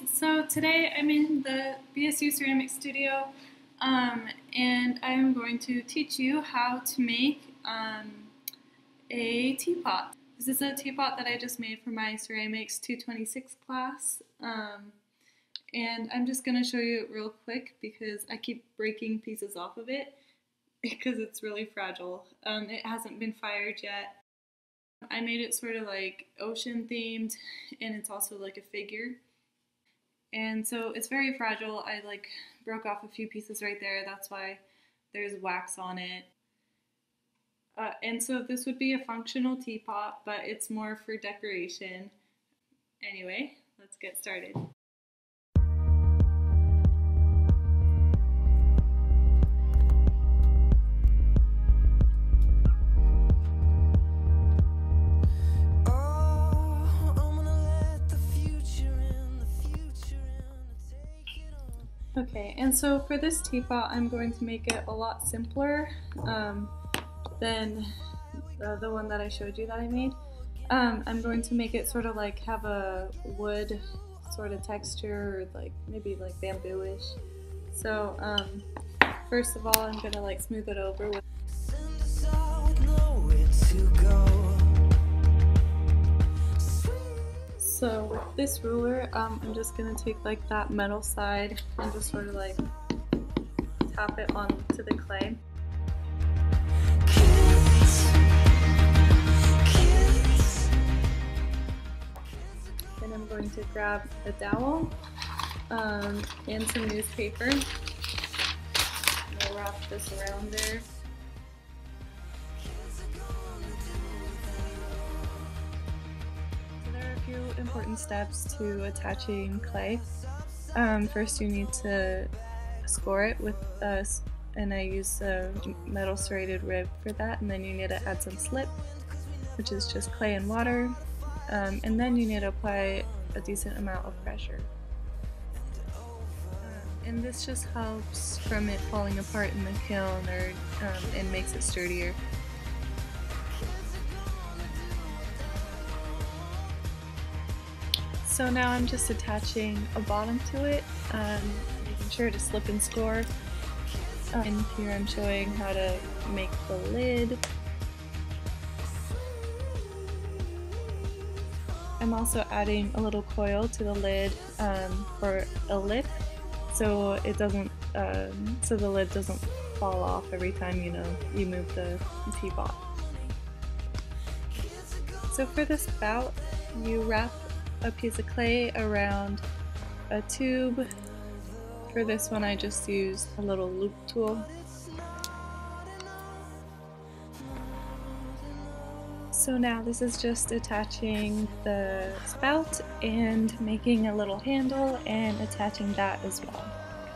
So today I'm in the BSU ceramic studio and I'm going to teach you how to make a teapot. This is a teapot that I just made for my ceramics 226 class and I'm just going to show you it real quick because I keep breaking pieces off of it because it's really fragile. It hasn't been fired yet. I made it sort of like ocean themed and it's also like a figure. And so it's very fragile. I broke off a few pieces right there. That's why there's wax on it. And so this would be a functional teapot, but it's more for decoration. Anyway, let's get started. Okay, and so for this teapot, I'm going to make it a lot simpler than the one that I showed you that I made. I'm going to make it sort of like have a wood sort of texture, or maybe like bamboo-ish. So first of all, I'm gonna smooth it over with. So with this ruler, I'm just going to take that metal side and just sort of tap it onto the clay. Then I'm going to grab a dowel and some newspaper. I'll wrap this around there. Few important steps to attaching clay. First you need to score it with and I use a metal serrated rib for that, and then you need to add some slip, which is just clay and water, and then you need to apply a decent amount of pressure. And this just helps from it falling apart in the kiln and makes it sturdier. So now I'm just attaching a bottom to it, making sure to slip and score. And here I'm showing how to make the lid. I'm also adding a little coil to the lid for a lip, so it doesn't, so the lid doesn't fall off every time you move the teapot. So for this spout, you wrap a piece of clay around a tube. For this one I just used a little loop tool. So now this is just attaching the spout and making a little handle and attaching that as well.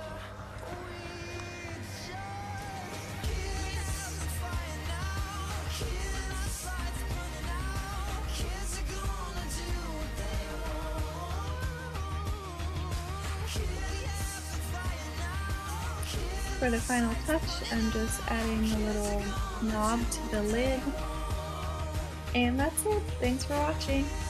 For the final touch, I'm just adding a little knob to the lid. And that's it. Thanks for watching.